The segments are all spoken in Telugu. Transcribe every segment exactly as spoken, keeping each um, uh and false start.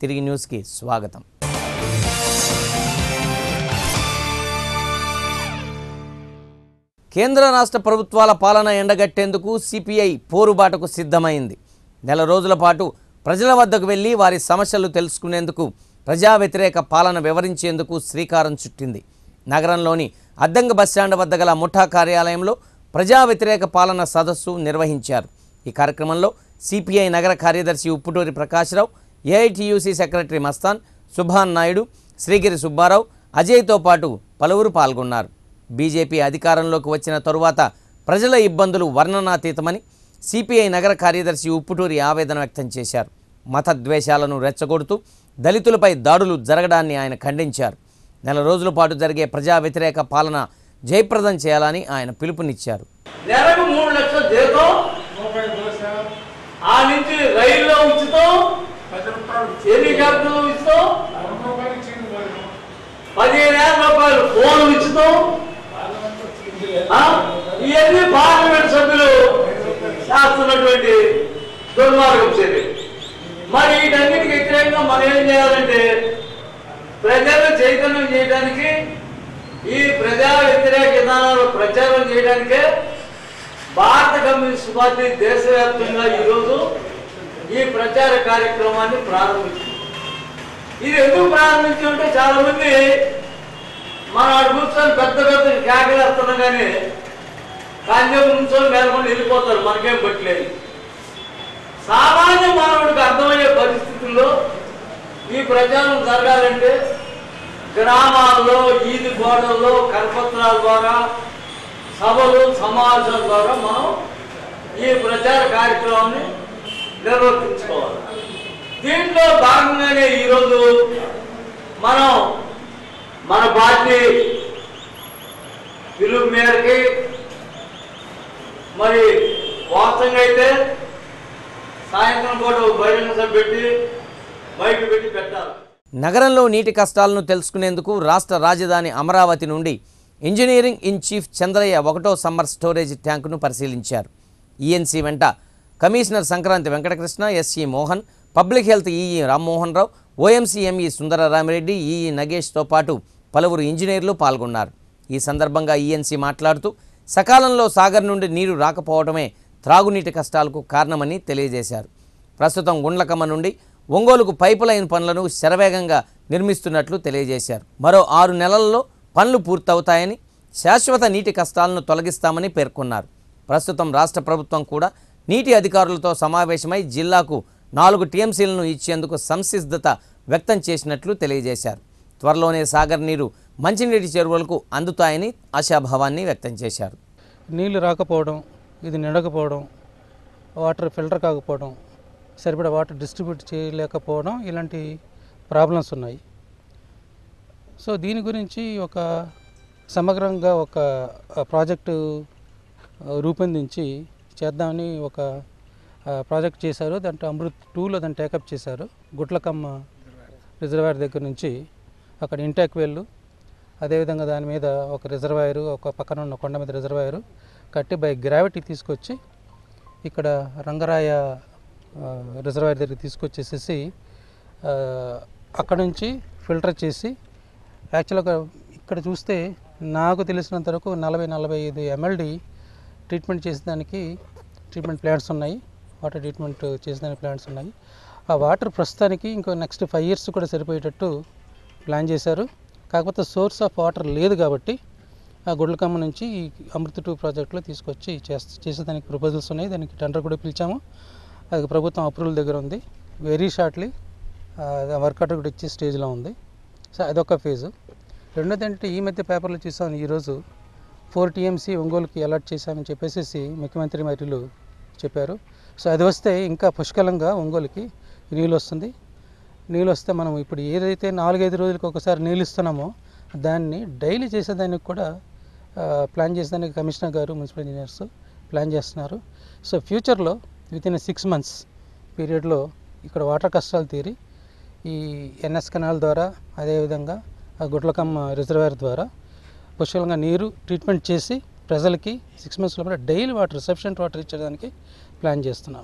తిరిగి న్యూస్కి స్వాగతం. కేంద్ర రాష్ట్ర ప్రభుత్వాల పాలన ఎండగట్టేందుకు సిపిఐ పోరుబాటకు సిద్ధమైంది. నెల రోజుల పాటు ప్రజల వద్దకు వెళ్లి వారి సమస్యలు తెలుసుకునేందుకు, ప్రజా వ్యతిరేక పాలన వివరించేందుకు శ్రీకారం చుట్టింది. నగరంలోని అద్దంకి బస్టాండ్ వద్ద గల ముఠా కార్యాలయంలో ప్రజా వ్యతిరేక పాలన సదస్సు నిర్వహించారు. ఈ కార్యక్రమంలో సిపిఐ నగర కార్యదర్శి ఉప్పుటూరి ప్రకాశ్రావు, ఏఐటియుసి సెక్రటరీ మస్తాన్, సుభాన్ నాయుడు, శ్రీగిరి సుబ్బారావు, అజయ్తో పాటు పలువురు పాల్గొన్నారు. బీజేపీ అధికారంలోకి వచ్చిన తరువాత ప్రజల ఇబ్బందులు వర్ణనాతీతమని సిపిఐ నగర కార్యదర్శి ఉప్పుటూరి ఆవేదన వ్యక్తం చేశారు. మత ద్వేషాలను రెచ్చగొడుతూ దళితులపై దాడులు జరగడాన్ని ఆయన ఖండించారు. నెల రోజుల పాటు జరిగే ప్రజా వ్యతిరేక పాలన జయప్రదం చేయాలని ఆయన పిలుపునిచ్చారు. నెలకు మూడు లక్షల జీతం, ఆ నుంచి రైల్లో ఉచితం, హెలికాప్టర్ ఉచితం, పదిహేను వేల రూపాయలు ఫోన్ ఉచితం. ఇవన్నీ పార్లమెంట్ సభ్యులు చేస్తున్నటువంటి దుర్మార్గం చర్య. మరి వీటన్నిటికి వ్యతిరేకంగా మనం ఏం చేయాలంటే ప్రజలు చైతన్యం చేయడానికి, ఈ ప్రజా వ్యతిరేక విధానాలు ప్రచారం చేయడానికే భారత కమ్యూనిస్ట్ పార్టీ దేశవ్యాప్తంగా ఈరోజు ఈ ప్రచార కార్యక్రమాన్ని ప్రారంభించింది. ఇది ఎందుకు ప్రారంభించి ఉంటే చాలా మంది మనం అటు కూర్చొని పెద్ద పెద్ద కేకలేస్తున్నాం కానీ కాంజం నుంచొని మేలకుండా వెళ్ళిపోతారు, మనకేం పట్టలేదు. సామాన్య మానవుడికి అర్థమయ్యే పరిస్థితుల్లో ఈ ప్రచారం జరగాలంటే గ్రామాల్లో, ఈది గోడల్లో, కరపత్రాల ద్వారా, సభలు, సమావేశాల ద్వారా మనం ఈ ప్రచార కార్యక్రమాన్ని నిర్వర్తించుకోవాలి. దీంట్లో భాగంగానే ఈరోజు మనం మన పార్టీ పిలుపు మేరకి మరి వాస్తవంగా అయితే సాయంత్రం పూట బహిరంగ సభ పెట్టి బయట పెట్టి పెట్టాలి. నగరంలో నీటి కష్టాలను తెలుసుకునేందుకు రాష్ట్ర రాజధాని అమరావతి నుండి ఇంజనీరింగ్ ఇన్ చీఫ్ చంద్రయ్య ఒకటో సమ్మర్ స్టోరేజ్ ట్యాంకును పరిశీలించారు. ఈఎన్సీ వెంట commissioner Sankranti Venkatakrishna, SE Mohan, public health EE Rammohan Rao, OMC ME Sundararamireddy, EE నగేష్తో పాటు పలువురు ఇంజనీర్లు పాల్గొన్నారు. ఈ సందర్భంగా ఈఎన్సీ మాట్లాడుతూ సకాలంలో సాగర్ నుండి నీరు రాకపోవడమే త్రాగునీటి కష్టాలకు కారణమని తెలియజేశారు. ప్రస్తుతం గుండ్లకమ్మ నుండి ఒంగోలుకు పైపు లైన్ పనులను శరవేగంగా నిర్మిస్తున్నట్లు తెలియజేశారు. మరో ఆరు నెలల్లో పనులు పూర్తవుతాయని, శాశ్వత నీటి కష్టాలను తొలగిస్తామని పేర్కొన్నారు. ప్రస్తుతం రాష్ట్ర ప్రభుత్వం కూడా నీటి అధికారులతో సమావేశమై జిల్లాకు నాలుగు టీఎంసీలను ఇచ్చేందుకు సంసిద్ధత వ్యక్తం చేసినట్లు తెలియజేశారు. త్వరలోనే సాగర్ నీరు మంచినీటి చెరువులకు అందుతాయని ఆశాభావాన్ని వ్యక్తం చేశారు. నీళ్లు రాకపోవడం, ఇది నిండకపోవడం, వాటర్ ఫిల్టర్ కాకపోవడం, సరిపడా వాటర్ డిస్ట్రిబ్యూట్ చేయలేకపోవడం, ఇలాంటి ప్రాబ్లమ్స్ ఉన్నాయి. సో దీని గురించి ఒక సమగ్రంగా ఒక ప్రాజెక్టు రూపొందించి చేద్దామని ఒక ప్రాజెక్ట్ చేశారు. దాంట్లో అమృత్ టూలో దాన్ని టేకప్ చేశారు. గుట్లకమ్మ రిజర్వాయర్ దగ్గర నుంచి అక్కడ ఇంటాక్ వెళ్ళు, అదేవిధంగా దాని మీద ఒక రిజర్వాయరు, ఒక పక్కన ఉన్న కొండ మీద రిజర్వాయరు కట్టి బై గ్రావిటీ తీసుకొచ్చి ఇక్కడ రంగరాయ రిజర్వాయర్ దగ్గర తీసుకొచ్చేసేసి అక్కడ నుంచి ఫిల్టర్ చేసి, యాక్చువల్గా ఇక్కడ చూస్తే నాకు తెలిసినంత వరకు నలభై నలభై ఐదు ఎంఎల్డి ట్రీట్మెంట్ చేసేదానికి ట్రీట్మెంట్ ప్లాంట్స్ ఉన్నాయి, వాటర్ ట్రీట్మెంట్ చేసేదానికి ప్లాంట్స్ ఉన్నాయి. ఆ వాటర్ ప్రస్తుతానికి ఇంకో నెక్స్ట్ ఫైవ్ ఇయర్స్ కూడా సరిపోయేటట్టు ప్లాన్ చేశారు. కాకపోతే సోర్స్ ఆఫ్ వాటర్ లేదు కాబట్టి ఆ గుడ్లకమ్మ నుంచి ఈ అమృత టూ ప్రాజెక్టులో తీసుకొచ్చి చేస్తే చేసేదానికి ప్రపోజల్స్ ఉన్నాయి. దానికి టెండర్ కూడా పిలిచాము. అది ప్రభుత్వం అప్రూవల్ దగ్గర ఉంది. వెరీ షార్ట్లీ వర్క్ ఆర్డర్ కూడా ఇచ్చే స్టేజ్లో ఉంది. సో అదొక ఫేజు. రెండోది ఏంటంటే ఈ మధ్య పేపర్లో చూసాను, ఈరోజు ఫోర్ టీఎంసీ ఒంగోలుకి అలాట్ చేశామని చెప్పేసి ముఖ్యమంత్రి మరియు చెప్పారు. సో అది వస్తే ఇంకా పుష్కలంగా ఒంగోలుకి నీళ్ళు వస్తుంది. నీళ్ళు వస్తే మనం ఇప్పుడు ఏదైతే నాలుగైదు రోజులకు ఒకసారి నీళ్ళు ఇస్తున్నామో దాన్ని డైలీ చేసేదానికి కూడా ప్లాన్ చేసేదానికి కమిషనర్ గారు, మున్సిపల్ ఇంజనీర్స్ ప్లాన్ చేస్తున్నారు. సో ఫ్యూచర్లో విత్ ఇన్ సిక్స్ మంత్స్ పీరియడ్లో ఇక్కడ వాటర్ కష్టాలు తీరి ఈ ఎన్ఎస్ కెనాల్ ద్వారా, అదేవిధంగా ఆ గుడ్లకమ్మ రిజర్వాయర్ ద్వారా పుష్కలంగా నీరు ట్రీట్మెంట్ చేసి ప్రజలకి సిక్స్ మంత్స్ లోపల డైలీ వాటర్, సఫిషియెంట్ వాటర్ ఇచ్చేదానికి ప్లాన్ చేస్తున్నామండి.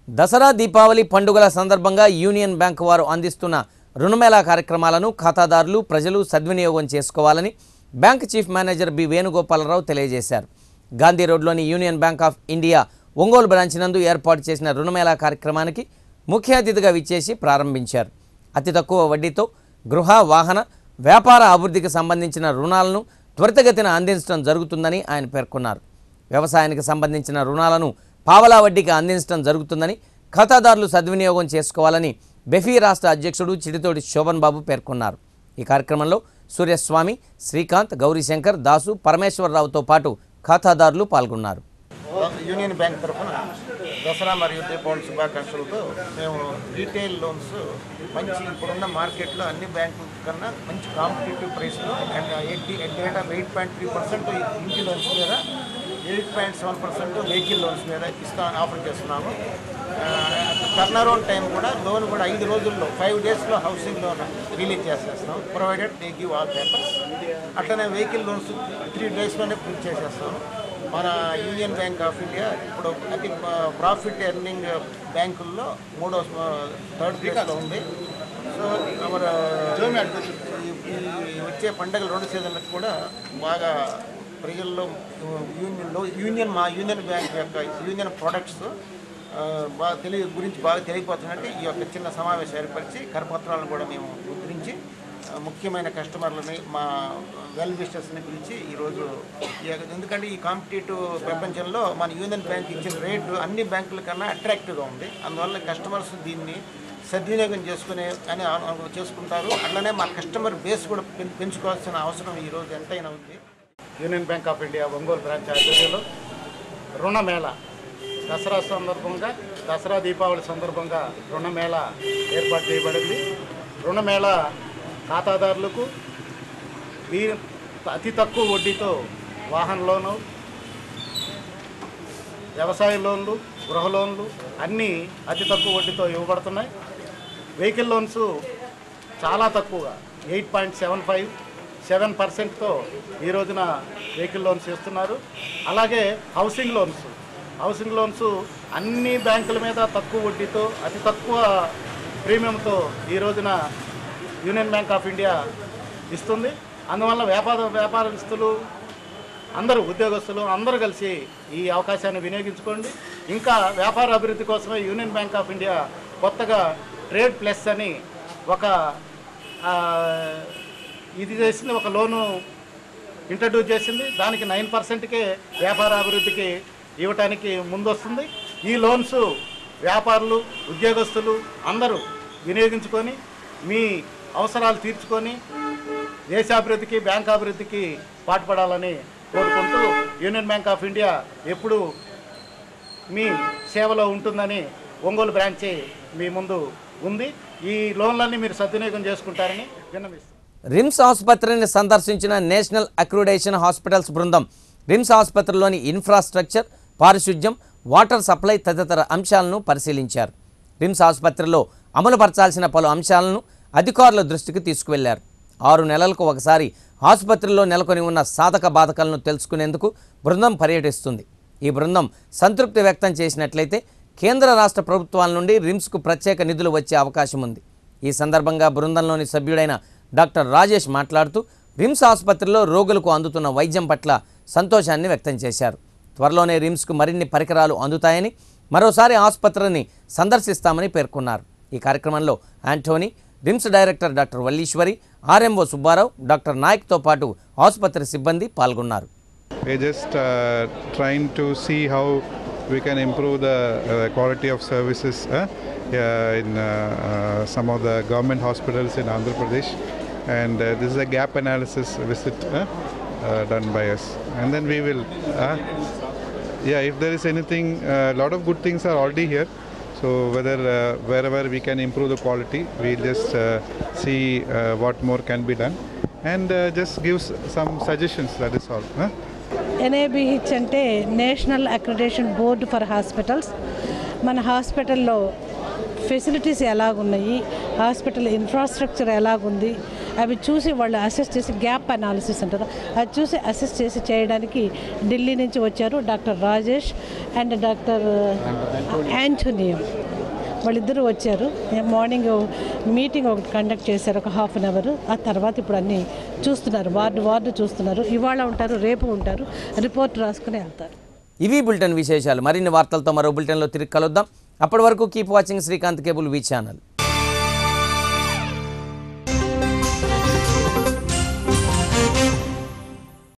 దసరా దీపావళి పండుగల సందర్భంగా యూనియన్ బ్యాంక్ వారు అందిస్తున్న రుణమేళా కార్యక్రమాలను ఖాతాదారులు ప్రజలు సద్వినియోగం చేసుకోవాలని bank chief manager B Venugopalarao తెలియజేశారు. గాంధీ రోడ్లోని union bank of India Ongole branch నందు ఏర్పాటు చేసిన రుణమేళా కార్యక్రమానికి ముఖ్య అతిథిగా విచ్చేసి ప్రారంభించారు. అతి తక్కువ వడ్డీతో గృహ వాహన వ్యాపార అభివృద్ధికి సంబంధించిన రుణాలను త్వరితగతిన అందించడం జరుగుతుందని ఆయన పేర్కొన్నారు. వ్యవసాయానికి సంబంధించిన రుణాలను పావలా వడ్డీకి అందించడం జరుగుతుందని ఖాతాదారులు సద్వినియోగం చేసుకోవాలని బెఫీ రాష్ట్ర అధ్యక్షుడు చిడితోటి శోభన్ బాబు పేర్కొన్నారు. ఈ కార్యక్రమంలో సూర్యస్వామి, శ్రీకాంత్, గౌరీశంకర్, దాసు, పరమేశ్వరరావుతో పాటు ఖాతాదారులు పాల్గొన్నారు. యూనియన్ బ్యాంక్ తరఫున దసరా మరియు దీపావళి శుభాకాంక్షలతో మేము రీటైల్ లోన్స్ మంచి ఇప్పుడున్న మార్కెట్లో అన్ని బ్యాంకుల కన్నా మంచి కాంపిటేటివ్ ప్రైస్లో and eighty at rate of eight point three percent ఇంటి లోన్స్ మీద eight point seven percent vehicle loans మీద ఇస్తా ఆఫర్ చేస్తున్నాము. టర్న్ అరౌండ్ టైం కూడా లోన్ కూడా ఐదు రోజుల్లో ఫైవ్ డేస్లో హౌసింగ్ లోన్ రిలీజ్ చేసేస్తాం, provided they give all papers. అట్లనే వెహికల్ లోన్స్ త్రీ డేస్లోనే పూర్తి చేసేస్తాము. మన యూనియన్ బ్యాంక్ ఆఫ్ ఇండియా ఇప్పుడు అతి ప్రాఫిట్ ఎర్నింగ్ బ్యాంకుల్లో మూడో థర్డ్ ప్లేస్లో ఉంది. సో మన వచ్చే పండుగల రెండు సీజన్లకు కూడా బాగా ప్రజల్లో యూనియన్లో యూనియన్ మా యూనియన్ బ్యాంక్ యొక్క యూనియన్ ప్రొడక్ట్స్ బాగా తెలియ గురించి బాగా తెలియపోతున్నట్టు ఈ యొక్క చిన్న సమావేశం ఏర్పరిచి కరపత్రాలను కూడా మేము గురించి ముఖ్యమైన కస్టమర్లని మా వెల్ విషర్స్ని పిలిచి ఈరోజు ఎందుకంటే ఈ కాంపిటేటివ్ ప్రపంచంలో మన యూనియన్ బ్యాంక్ ఇచ్చిన రేటు అన్ని బ్యాంకుల కన్నా అట్రాక్టివ్గా ఉంది. అందువల్ల కస్టమర్స్ దీన్ని సద్వినియోగం చేసుకునే అని చేసుకుంటారు. అట్లనే మా కస్టమర్ బేస్ కూడా పెంచుకోవాల్సిన అవసరం ఈరోజు ఎంతైనా ఉంది. Union bank of India Ongole branch ఆధ్వర్యంలో రుణమేళా దసరా సందర్భంగా దసరా దీపావళి సందర్భంగా రుణమేళా ఏర్పాటు చేయబడింది. రుణమేళా ఖాతాదారులకు వీ అతి తక్కువ వడ్డీతో వాహన లోను, వ్యవసాయ లోన్లు, గృహ లోన్లు అన్నీ అతి తక్కువ వడ్డీతో ఇవ్వబడుతున్నాయి. వెహికల్ లోన్స్ చాలా తక్కువగా eight point seven five seven పర్సెంట్తో ఈ రోజున వెహికల్ లోన్స్ ఇస్తున్నారు. అలాగే హౌసింగ్ లోన్స్ హౌసింగ్ లోన్స్ అన్ని బ్యాంకుల మీద తక్కువ వడ్డీతో అతి తక్కువ ప్రీమియంతో ఈ రోజున యూనియన్ బ్యాంక్ ఆఫ్ ఇండియా ఇస్తుంది. అందువల్ల వ్యాపార వ్యాపారస్తులు అందరూ ఉద్యోగస్తులు అందరూ కలిసి ఈ అవకాశాన్ని వినియోగించుకోండి. ఇంకా వ్యాపార అభివృద్ధి కోసమే యూనియన్ బ్యాంక్ ఆఫ్ ఇండియా కొత్తగా ట్రేడ్ ప్లస్ అని ఒక ఇది చేసింది, ఒక లోను ఇంట్రడ్యూస్ చేసింది. దానికి నైన్ పర్సెంట్కే వ్యాపార అభివృద్ధికి ఇవ్వటానికి ముందొస్తుంది. ఈ లోన్స్ వ్యాపారులు ఉద్యోగస్తులు అందరూ వినియోగించుకొని మీ అవసరాలు తీర్చుకొని దేశాభివృద్ధికి బ్యాంక్ అభివృద్ధికి పాటుపడాలని కోరుకుంటూ యూనియన్ బ్యాంక్ ఆఫ్ ఇండియా ఎప్పుడు మీ సేవలో ఉంటుందని ఒంగోలు బ్రాంచి మీ ముందు ఉంది. ఈ లోన్లన్నీ మీరు సద్వినియోగం చేసుకుంటారని విన్నవిస్తున్నాను. రిమ్స్ ఆసుపత్రిని సందర్శించిన నేషనల్ అక్రిడేషన్ హాస్పిటల్స్ బృందం రిమ్స్ ఆసుపత్రిలోని ఇన్ఫ్రాస్ట్రక్చర్, పారిశుధ్యం, వాటర్ సప్లై తదితర అంశాలను పరిశీలించారు. రిమ్స్ ఆసుపత్రిలో అమలుపరచాల్సిన పలు అంశాలను అధికారుల దృష్టికి తీసుకువెళ్లారు. ఆరు నెలలకు ఒకసారి ఆసుపత్రిలో నెలకొని ఉన్న సాధక బాధకాలను తెలుసుకునేందుకు బృందం పర్యటిస్తుంది. ఈ బృందం సంతృప్తి వ్యక్తం చేసినట్లయితే కేంద్ర రాష్ట్ర ప్రభుత్వాల నుండి రిమ్స్కు ప్రత్యేక నిధులు వచ్చే అవకాశం ఉంది. ఈ సందర్భంగా బృందంలోని సభ్యుడైన డాక్టర్ రాజేష్ మాట్లాడుతూ రిమ్స్ ఆసుపత్రిలో రోగులకు అందుతున్న వైద్యం పట్ల సంతోషాన్ని వ్యక్తం చేశారు. త్వరలోనే రిమ్స్కు మరిన్ని పరికరాలు అందుతాయని, మరోసారి ఆసుపత్రిని సందర్శిస్తామని పేర్కొన్నారు. ఈ కార్యక్రమంలో Antony, RIMS director doctor Valliswari, RMO Subbarao, doctor నాయక్తో పాటు ఆసుపత్రి సిబ్బంది పాల్గొన్నారు. We just uh, trying to see how we can improve the uh, quality of services uh, uh, in uh, uh, some of the government hospitals in Andhra Pradesh, and uh, this is a gap analysis visit uh, uh, done by us, and then we will uh, yeah, if there is anything, a uh, lot of good things are already here. So whether uh, wherever we can improve the quality, we'll just uh, see uh, what more can be done, and uh, just give some suggestions. That is all. Huh? N A B H అంటే national accreditation board for hospitals. మన హాస్పిటల్లో ఫెసిలిటీస్ ఎలాగున్నాయి, హాస్పిటల్ ఇన్ఫ్రాస్ట్రక్చర్ ఎలాగుంది, అవి చూసి వాళ్ళు అసెస్ చేసి గ్యాప్ అనాలిసిస్ అంటారు, అది చూసి అసెస్ చేసి చేయడానికి ఢిల్లీ నుంచి వచ్చారు doctor Rajesh and doctor Antonio. వాళ్ళిద్దరూ వచ్చారు. మార్నింగ్ మీటింగ్ ఒకటి కండక్ట్ చేశారు ఒక హాఫ్ అన్ అవర్. ఆ తర్వాత ఇప్పుడు అన్నీ చూస్తున్నారు, వార్డు వార్డు చూస్తున్నారు. ఇవాళ ఉంటారు, రేపు ఉంటారు, రిపోర్ట్ రాసుకుని వెళ్తారు. ఇవి బులెటిన్ విశేషాలు. మరిన్ని వార్తలతో మరో బులెటిన్లో తిరిగి కలుద్దాం. అప్పటి వరకు keep watching Srikanth cable V channel.